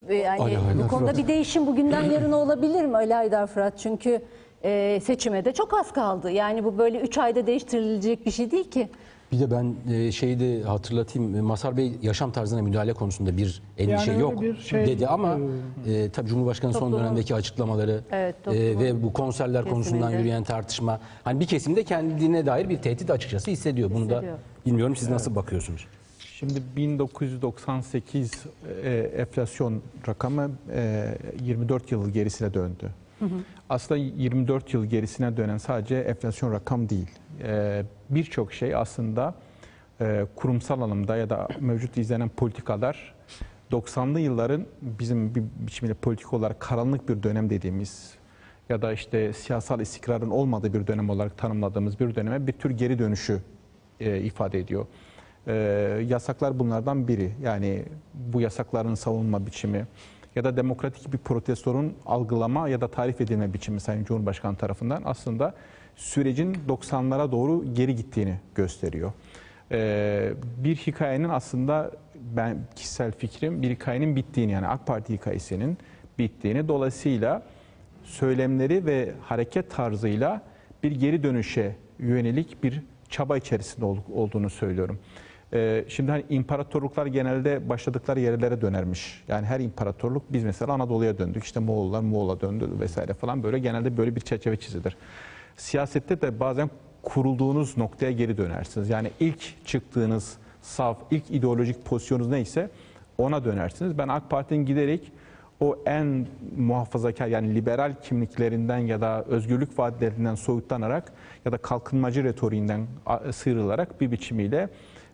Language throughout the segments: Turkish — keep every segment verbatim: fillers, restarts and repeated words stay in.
Yani Ali Haydar bu konuda Fırat. bir değişim bugünden yarına olabilir mi Ali Haydar Fırat? Çünkü e, seçime de çok az kaldı. Yani bu böyle üç ayda değiştirilecek bir şey değil ki. Bir de ben e, şeyi de hatırlatayım. E, Mazhar Bey yaşam tarzına müdahale konusunda bir endişe Yani öyle yok bir şey, dedi ama e, tabii Cumhurbaşkanı son Toplumun- dönemdeki açıklamaları Evet, e, toplumun ve bu konserler konusundan kesiminde. yürüyen tartışma hani bir kesimde kendine dair bir tehdit açıkçası hissediyor. Bunu da Hissediyor. bilmiyorum siz nasıl bakıyorsunuz? Şimdi bin dokuz yüz doksan sekiz e, enflasyon rakamı e, yirmi dört yıl gerisine döndü. Hı hı. Aslında yirmi dört yıl gerisine dönen sadece enflasyon rakam değil. E, Birçok şey aslında e, kurumsal anlamda ya da mevcut izlenen politikalar doksanlı yılların bizim bir biçimde politik olarak karanlık bir dönem dediğimiz ya da işte siyasal istikrarın olmadığı bir dönem olarak tanımladığımız bir döneme bir tür geri dönüşü e, ifade ediyor. Ee, yasaklar bunlardan biri. Yani bu yasakların savunma biçimi ya da demokratik bir protestorun algılama ya da tarif edilme biçimi Sayın Cumhurbaşkanı tarafından aslında sürecin doksanlara doğru geri gittiğini gösteriyor. Ee, bir hikayenin aslında ben kişisel fikrim bir hikayenin bittiğini yani AK Parti hikayesinin bittiğini dolayısıyla söylemleri ve hareket tarzıyla bir geri dönüşe yönelik bir çaba içerisinde olduğunu söylüyorum. Şimdi hani imparatorluklar genelde başladıkları yerlere dönermiş. Yani her imparatorluk biz mesela Anadolu'ya döndük. İşte Moğollar Moğol'a döndü vesaire falan böyle genelde böyle bir çerçeve çizilir. Siyasette de bazen kurulduğunuz noktaya geri dönersiniz. Yani ilk çıktığınız saf, ilk ideolojik pozisyonunuz neyse ona dönersiniz. Ben AK Parti'nin giderek o en muhafazakar yani liberal kimliklerinden ya da özgürlük vaatlerinden soyutlanarak ya da kalkınmacı retoriğinden sıyrılarak bir biçimiyle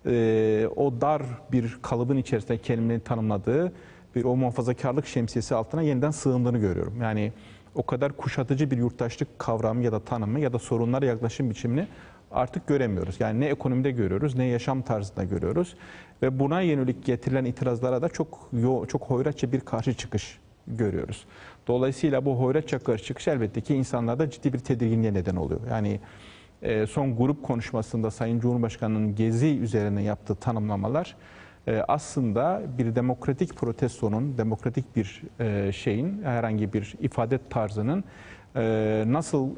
e, o dar bir kalıbın içerisinde kendini tanımladığı bir o muhafazakarlık şemsiyesi altına yeniden sığındığını görüyorum. Yani o kadar kuşatıcı bir yurttaşlık kavramı ya da tanımı ya da sorunlara yaklaşım biçimini artık göremiyoruz. Yani ne ekonomide görüyoruz ne yaşam tarzında görüyoruz. Ve buna yönelik getirilen itirazlara da çok çok hoyratça bir karşı çıkış görüyoruz. Dolayısıyla bu hoyratça karşı çıkış elbette ki insanlarda ciddi bir tedirginliğe neden oluyor. Yani son grup konuşmasında Sayın Cumhurbaşkanı'nın Gezi üzerine yaptığı tanımlamalar aslında bir demokratik protestonun, demokratik bir şeyin, herhangi bir ifade tarzının nasıl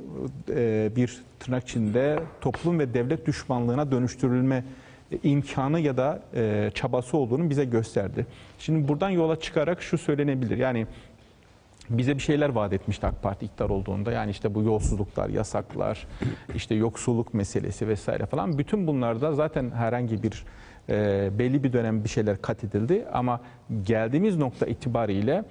bir tırnak içinde toplum ve devlet düşmanlığına dönüştürülme imkanı ya da çabası olduğunu bize gösterdi. Şimdi buradan yola çıkarak şu söylenebilir. Yani bize bir şeyler vaat etmişti AK Parti iktidar olduğunda. Yani işte bu yolsuzluklar, yasaklar, işte yoksulluk meselesi vesaire falan. Bütün bunlarda zaten herhangi bir e, belli bir dönem bir şeyler kat edildi. Ama geldiğimiz nokta itibariyle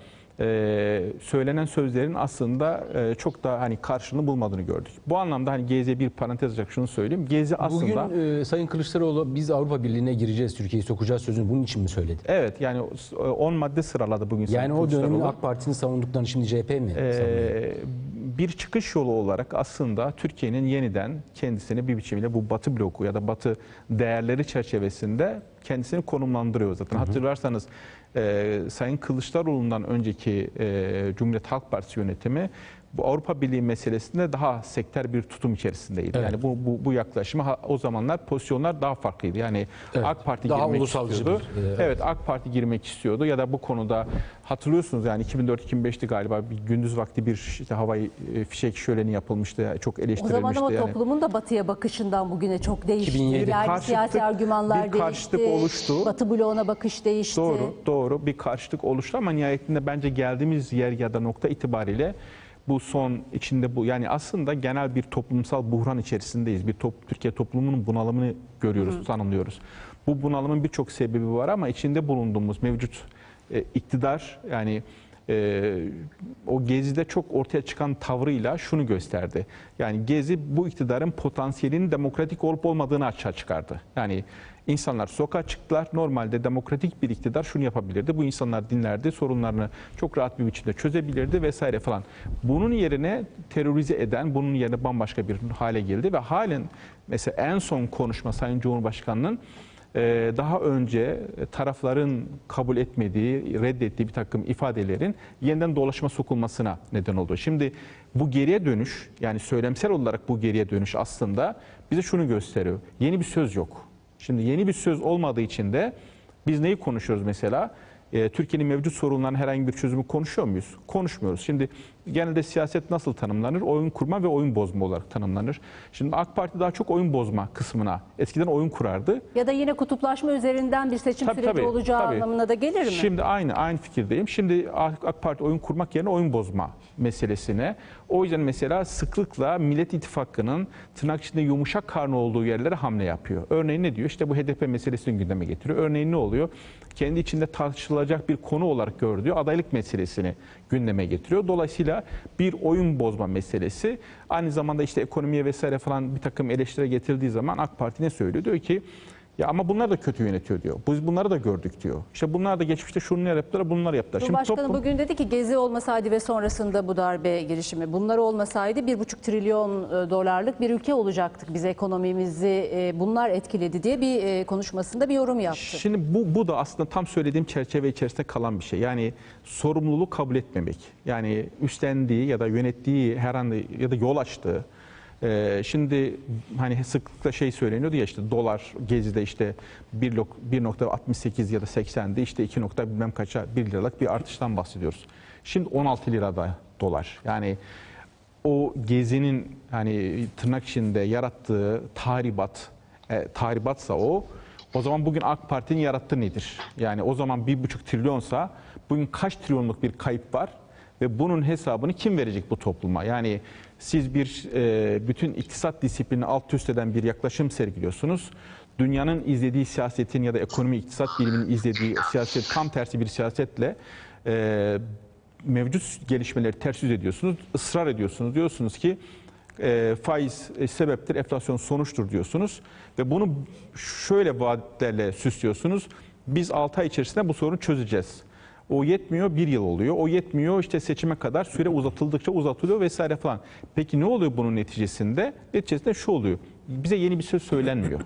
e, söylenen sözlerin aslında e, çok da hani karşılığını bulmadığını gördük. Bu anlamda hani Gezi'ye bir parantez açarak şunu söyleyeyim. Gezi aslında... Bugün e, Sayın Kılıçdaroğlu biz Avrupa Birliği'ne gireceğiz, Türkiye'yi sokacağız sözünü bunun için mi söyledi? Evet yani on madde sıraladı bugün. Yani o dönemin AK Parti'nin savunduklarını şimdi C H P mi ee, savunuyor? Bir çıkış yolu olarak aslında Türkiye'nin yeniden kendisini bir biçimiyle bu Batı bloku ya da Batı değerleri çerçevesinde kendisini konumlandırıyor zaten. Hı hı. Hatırlarsanız e, Sayın Kılıçdaroğlu'ndan önceki e, Cumhuriyet Halk Partisi yönetimi bu Avrupa Birliği meselesinde daha sektör bir tutum içerisindeydi. Evet. Yani bu, bu, bu yaklaşıma o zamanlar pozisyonlar daha farklıydı. Yani evet. AK Parti daha girmek istiyordu. Bir, evet. evet AK Parti girmek istiyordu ya da bu konuda hatırlıyorsunuz yani iki bin dört iki bin beşti galiba bir gündüz vakti bir işte havai fişek şöleni yapılmıştı. Çok eleştirilmişti. O zaman ama yani. toplumun da batıya bakışından bugüne çok değişti. iki bin yedi Yani siyasi argümanlar bir değişti. Karşıtlık oluştu. Batı bloğuna bakış değişti. Doğru, doğru bir karşıtlık oluştu ama nihayetinde bence geldiğimiz yer ya da nokta itibariyle bu son içinde bu yani aslında genel bir toplumsal buhran içerisindeyiz. Bir top, Türkiye toplumunun bunalımını görüyoruz, hı. tanımlıyoruz. Bu bunalımın birçok sebebi var ama içinde bulunduğumuz mevcut e, iktidar yani e, o Gezi'de çok ortaya çıkan tavrıyla şunu gösterdi. Yani Gezi bu iktidarın potansiyelinin demokratik olup olmadığını açığa çıkardı. Yani İnsanlar sokağa çıktılar. Normalde demokratik bir iktidar şunu yapabilirdi. Bu insanlar dinlerdi, sorunlarını çok rahat bir biçimde çözebilirdi vesaire falan. Bunun yerine terörize eden, bunun yerine bambaşka bir hale geldi ve halen mesela en son konuşma Sayın Cumhurbaşkanı'nın daha önce tarafların kabul etmediği, reddettiği bir takım ifadelerin yeniden dolaşıma sokulmasına neden oldu. Şimdi bu geriye dönüş, yani söylemsel olarak bu geriye dönüş aslında bize şunu gösteriyor. Yeni bir söz yok. Şimdi yeni bir söz olmadığı için de biz neyi konuşuyoruz mesela? e, Türkiye'nin mevcut sorunlarının herhangi bir çözümü konuşuyor muyuz? Konuşmuyoruz. Şimdi genelde siyaset nasıl tanımlanır? Oyun kurma ve oyun bozma olarak tanımlanır. Şimdi AK Parti daha çok oyun bozma kısmına, eskiden oyun kurardı. Ya da yine kutuplaşma üzerinden bir seçim Tabii, süreci tabii, olacağı tabii. anlamına da gelir mi? Şimdi aynı aynı fikirdeyim. Şimdi AK Parti oyun kurmak yerine oyun bozma meselesine. O yüzden mesela sıklıkla Millet İttifakı'nın tırnak içinde yumuşak karnı olduğu yerlere hamle yapıyor. Örneğin ne diyor? İşte bu H D P meselesini gündeme getiriyor. Örneğin ne oluyor? Kendi içinde tartışılacak bir konu olarak gördüğü adaylık meselesini gündeme getiriyor. Dolayısıyla bir oyun bozma meselesi. Aynı zamanda işte ekonomiye vesaire falan bir takım eleştiri getirildiği zaman AK Parti ne söylüyor? Diyor ki ya ama bunlar da kötü yönetiyor diyor. Biz bunları da gördük diyor. İşte bunlar da geçmişte şunu yaptılar, bunları yaptılar. Cumhurbaşkanı toplum... bugün dedi ki Gezi olmasaydı ve sonrasında bu darbe girişimi, bunlar olmasaydı bir buçuk trilyon dolarlık bir ülke olacaktık. Biz ekonomimizi bunlar etkiledi diye bir konuşmasında bir yorum yaptı. Şimdi bu, bu da aslında tam söylediğim çerçeve içerisinde kalan bir şey. Yani sorumluluğu kabul etmemek. Yani üstlendiği ya da yönettiği herhangi ya da yol açtığı. Ee, şimdi hani sıklıkla şey söyleniyordu ya işte dolar Gezi'de işte bir nokta altmış sekiz ya da seksendi işte iki nokta bilmem kaça bir liralık bir artıştan bahsediyoruz. Şimdi on altı lirada dolar. Yani o Gezi'nin hani tırnak içinde yarattığı tahribat, e, tahribatsa o, o zaman bugün AK Parti'nin yarattığı nedir? Yani o zaman bir buçuk trilyonsa bugün kaç trilyonluk bir kayıp var ve bunun hesabını kim verecek bu topluma? Yani siz bir e, bütün iktisat disiplinini alt üst eden bir yaklaşım sergiliyorsunuz. Dünyanın izlediği siyasetin ya da ekonomi iktisat biliminin izlediği siyaset tam tersi bir siyasetle e, mevcut gelişmeleri ters yüz ediyorsunuz, ısrar ediyorsunuz. Diyorsunuz ki e, faiz e, sebeptir, enflasyon sonuçtur diyorsunuz. Ve bunu şöyle vaatlerle süslüyorsunuz. Biz altı ay içerisinde bu sorunu çözeceğiz. O yetmiyor, bir yıl oluyor. O yetmiyor, işte seçime kadar süre uzatıldıkça uzatılıyor vesaire falan. Peki ne oluyor bunun neticesinde? Neticesinde şu oluyor. Bize yeni bir söz söylenmiyor.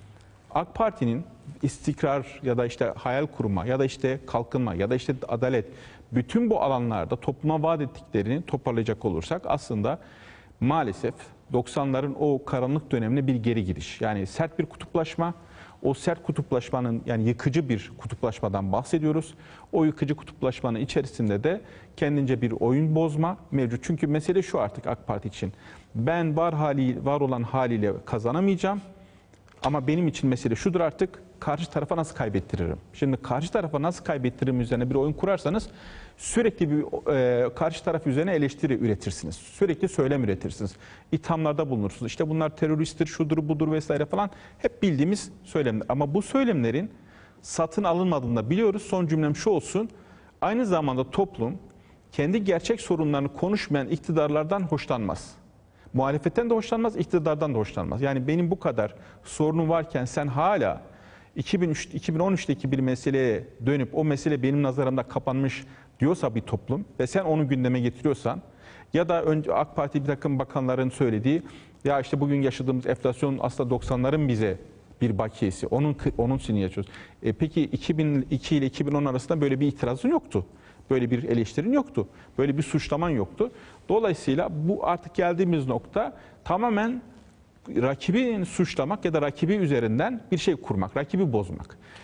AK Parti'nin istikrar ya da işte hayal kurma ya da işte kalkınma ya da işte adalet, bütün bu alanlarda topluma vaat ettiklerini toparlayacak olursak aslında maalesef doksanların o karanlık dönemine bir geri giriş. Yani sert bir kutuplaşma. O sert kutuplaşmanın yani yıkıcı bir kutuplaşmadan bahsediyoruz. O yıkıcı kutuplaşmanın içerisinde de kendince bir oyun bozma mevcut. Çünkü mesele şu artık AK Parti için. Ben var hali var olan haliyle kazanamayacağım. Ama benim için mesele şudur artık. Karşı tarafa nasıl kaybettiririm? Şimdi karşı tarafa nasıl kaybettiririm üzerine bir oyun kurarsanız sürekli bir e, karşı taraf üzerine eleştiri üretirsiniz. Sürekli söylem üretirsiniz. İthamlarda bulunursunuz. İşte bunlar teröristtir, şudur, budur vesaire falan. Hep bildiğimiz söylemler. Ama bu söylemlerin satın alınmadığını da biliyoruz. Son cümlem şu olsun. Aynı zamanda toplum kendi gerçek sorunlarını konuşmayan iktidarlardan hoşlanmaz. Muhalefetten de hoşlanmaz, iktidardan da hoşlanmaz. Yani benim bu kadar sorunum varken sen hala iki bin üç, iki bin on üçteki bir meseleye dönüp o mesele benim nazarımda kapanmış diyorsa bir toplum ve sen onu gündeme getiriyorsan ya da önce AK Parti bir takım bakanların söylediği ya işte bugün yaşadığımız enflasyon aslında doksanların bize bir bakiyesi. Onun onun sinini yaşıyoruz. E peki iki bin iki ile iki bin on arasında böyle bir itirazın yoktu. Böyle bir eleştirin yoktu. Böyle bir suçlaman yoktu. Dolayısıyla bu artık geldiğimiz nokta tamamen rakibini suçlamak ya da rakibi üzerinden bir şey kurmak, rakibi bozmak.